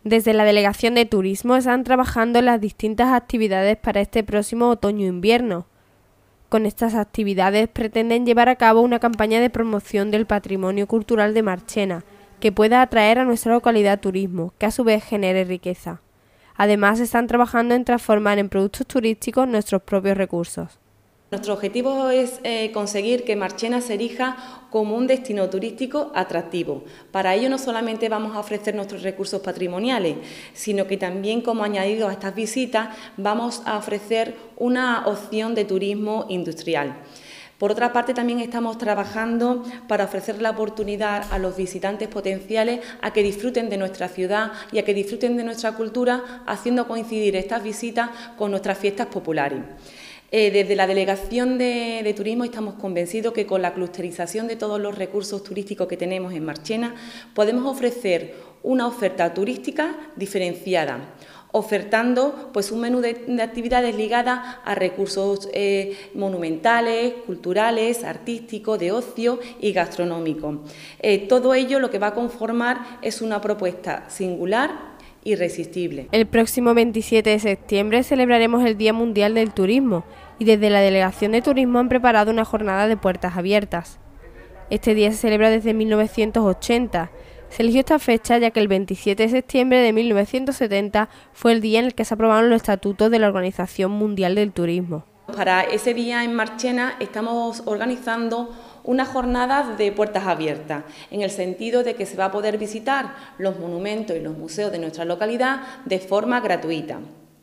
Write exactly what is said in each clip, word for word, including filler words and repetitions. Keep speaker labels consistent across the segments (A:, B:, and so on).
A: Desde la Delegación de Turismo están trabajando en las distintas actividades para este próximo otoño-invierno. Con estas actividades pretenden llevar a cabo una campaña de promoción del patrimonio cultural de Marchena, que pueda atraer a nuestra localidad turismo, que a su vez genere riqueza. Además, están trabajando en transformar en productos turísticos nuestros propios recursos.
B: Nuestro objetivo es eh, conseguir que Marchena se erija como un destino turístico atractivo. Para ello no solamente vamos a ofrecer nuestros recursos patrimoniales, sino que también, como añadido a estas visitas, vamos a ofrecer una opción de turismo industrial. Por otra parte, también estamos trabajando para ofrecer la oportunidad a los visitantes potenciales a que disfruten de nuestra ciudad y a que disfruten de nuestra cultura, haciendo coincidir estas visitas con nuestras fiestas populares. Eh, desde la Delegación de, de Turismo estamos convencidos que con la clusterización de todos los recursos turísticos que tenemos en Marchena podemos ofrecer una oferta turística diferenciada, ofertando pues, un menú de, de actividades ligadas a recursos eh, monumentales, culturales, artísticos, de ocio y gastronómicos. Eh, todo ello lo que va a conformar es una propuesta singular, irresistible.
A: El próximo veintisiete de septiembre celebraremos el Día Mundial del Turismo y desde la Delegación de Turismo han preparado una jornada de puertas abiertas. Este día se celebra desde mil novecientos ochenta. Se eligió esta fecha ya que el veintisiete de septiembre de mil novecientos setenta fue el día en el que se aprobaron los estatutos de la Organización Mundial del Turismo.
B: Para ese día en Marchena estamos organizando una jornada de puertas abiertas, en el sentido de que se va a poder visitar los monumentos y los museos de nuestra localidad de forma gratuita.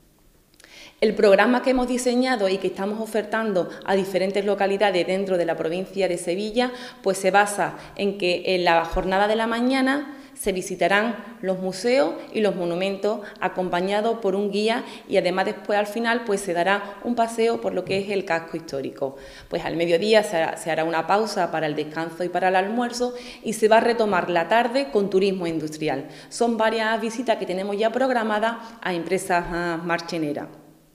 B: El programa que hemos diseñado y que estamos ofertando a diferentes localidades dentro de la provincia de Sevilla, pues se basa en que en la jornada de la mañana se visitarán los museos y los monumentos acompañados por un guía y además después al final pues se dará un paseo por lo que es el casco histórico. Pues al mediodía se hará, se hará una pausa para el descanso y para el almuerzo y se va a retomar la tarde con turismo industrial. Son varias visitas que tenemos ya programadas a empresas uh, marcheneras.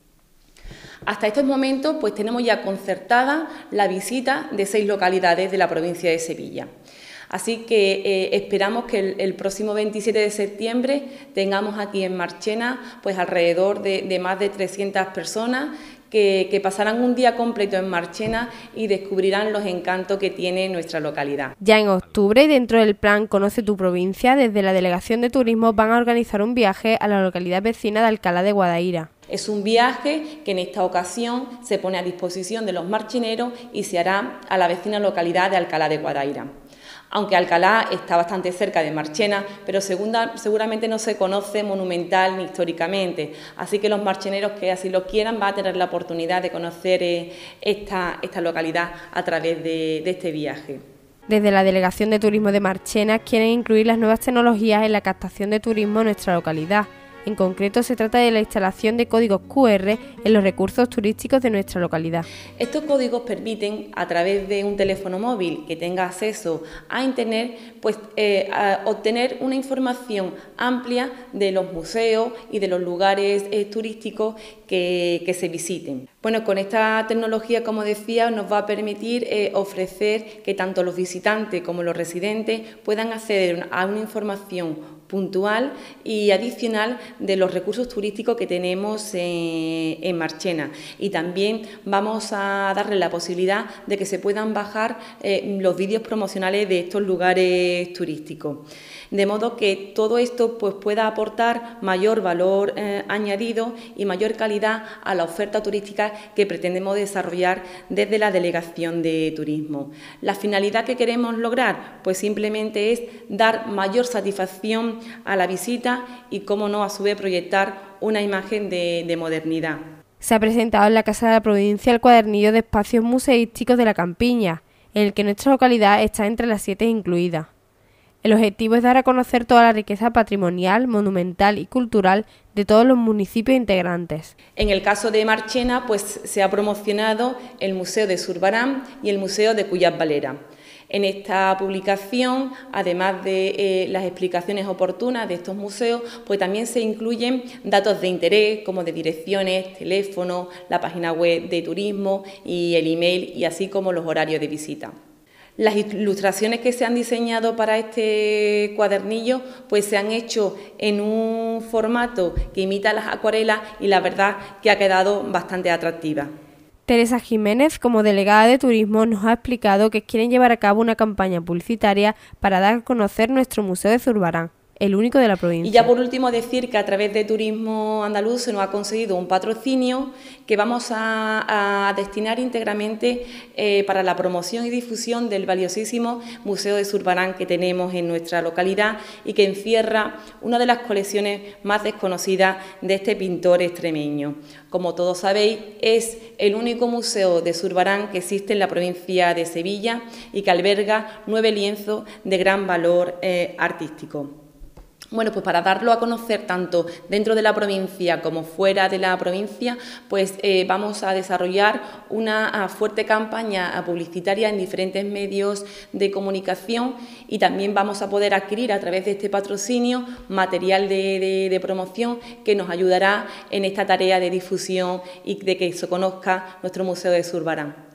B: Hasta estos momentos pues tenemos ya concertada la visita de seis localidades de la provincia de Sevilla. Así que eh, esperamos que el, el próximo veintisiete de septiembre tengamos aquí en Marchena pues alrededor de, de más de trescientas personas que, que pasarán un día completo en Marchena y descubrirán los encantos que tiene nuestra localidad.
A: Ya en octubre, dentro del plan Conoce tu provincia, desde la Delegación de Turismo van a organizar un viaje a la localidad vecina de Alcalá de Guadaira.
B: Es un viaje que en esta ocasión se pone a disposición de los marcheneros y se hará a la vecina localidad de Alcalá de Guadaira. Aunque Alcalá está bastante cerca de Marchena, pero segunda, seguramente no se conoce monumental ni históricamente, así que los marcheneros que así lo quieran van a tener la oportunidad de conocer eh, esta, esta localidad a través de, de este viaje.
A: Desde la Delegación de Turismo de Marchena quieren incluir las nuevas tecnologías en la captación de turismo en nuestra localidad. En concreto, se trata de la instalación de códigos cu erre en los recursos turísticos de nuestra localidad.
B: Estos códigos permiten, a través de un teléfono móvil que tenga acceso a Internet, pues, eh, a obtener una información amplia de los museos y de los lugares eh, turísticos que, que se visiten. Bueno, con esta tecnología, como decía, nos va a permitir eh, ofrecer que tanto los visitantes como los residentes puedan acceder a una información puntual y adicional de los recursos turísticos que tenemos en, en Marchena, y también vamos a darle la posibilidad de que se puedan bajar eh, los vídeos promocionales de estos lugares turísticos, de modo que todo esto pues, pueda aportar mayor valor eh, añadido y mayor calidad a la oferta turística que pretendemos desarrollar desde la Delegación de Turismo. La finalidad que queremos lograr pues simplemente es dar mayor satisfacción a la visita y, cómo no, a su vez proyectar una imagen de, de modernidad.
A: Se ha presentado en la Casa de la Provincia el cuadernillo de espacios museísticos de la Campiña, en el que nuestra localidad está entre las siete incluidas. El objetivo es dar a conocer toda la riqueza patrimonial, monumental y cultural de todos los municipios integrantes.
B: En el caso de Marchena, pues se ha promocionado el Museo de Zurbarán y el Museo de Cuyás Valera. En esta publicación, además de eh, las explicaciones oportunas de estos museos, pues también se incluyen datos de interés como de direcciones, teléfono, la página web de turismo y el email, y así como los horarios de visita. Las ilustraciones que se han diseñado para este cuadernillo pues se han hecho en un formato que imita las acuarelas y la verdad que ha quedado bastante atractiva.
A: Teresa Jiménez, como delegada de turismo, nos ha explicado que quieren llevar a cabo una campaña publicitaria para dar a conocer nuestro Museo de Zurbarán, el único de la provincia.
B: Y ya por último decir que a través de Turismo Andaluz se nos ha conseguido un patrocinio que vamos a, a destinar íntegramente eh, para la promoción y difusión del valiosísimo Museo de Zurbarán que tenemos en nuestra localidad y que encierra una de las colecciones más desconocidas de este pintor extremeño. Como todos sabéis, es el único museo de Zurbarán que existe en la provincia de Sevilla y que alberga nueve lienzos de gran valor eh, artístico. Bueno, pues para darlo a conocer tanto dentro de la provincia como fuera de la provincia, pues eh, vamos a desarrollar una fuerte campaña publicitaria en diferentes medios de comunicación y también vamos a poder adquirir a través de este patrocinio material de, de, de promoción que nos ayudará en esta tarea de difusión y de que se conozca nuestro Museo de Zurbarán.